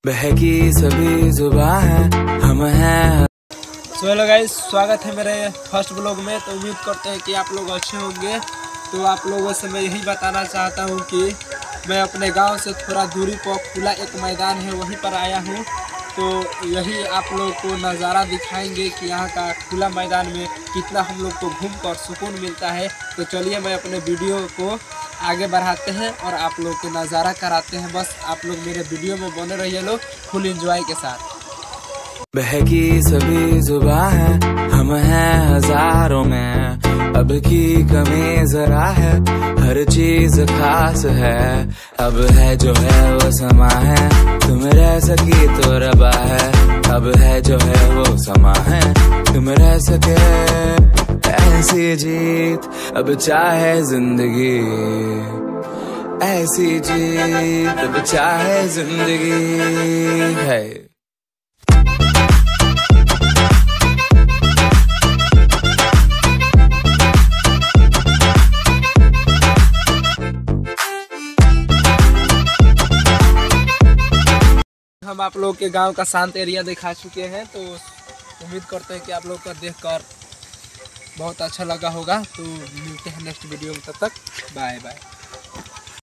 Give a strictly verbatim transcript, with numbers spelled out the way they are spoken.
बहकी सभी जुबां है हम हैं। सो हेलो गाइस, स्वागत है मेरे फर्स्ट ब्लॉग में। तो उम्मीद करते हैं कि आप लोग अच्छे होंगे। तो आप लोगों से मैं यही बताना चाहता हूं कि मैं अपने गांव से थोड़ा दूरी पर खुला एक मैदान है वहीं पर आया हूं। तो यही आप लोग को नज़ारा दिखाएंगे कि यहाँ का खुला मैदान में कितना हम लोग को घूम कर सुकून मिलता है। तो चलिए मैं अपने वीडियो को आगे बढ़ाते हैं और आप लोग को नज़ारा कराते हैं। बस आप लोग मेरे वीडियो में बने रहिए लोग फुल एंजॉय के साथ। बहकी सभी जुबां है हम हैं हजारों में, अब की कमी जरा है, हर चीज खास है। अब है जो है वो समा है, तुम रह सकी तो रबा है। अब है जो है वो समा है, तुम रह सके ऐसी जीत। अब चाहे जिंदगी ऐसी जीत, अब चाहे जिंदगी है। हम आप लोग के गांव का शांत एरिया दिखा चुके हैं। तो उम्मीद करते हैं कि आप लोग को देखकर बहुत अच्छा लगा होगा। तो मिलते हैं नेक्स्ट वीडियो में, तब तक बाय बाय।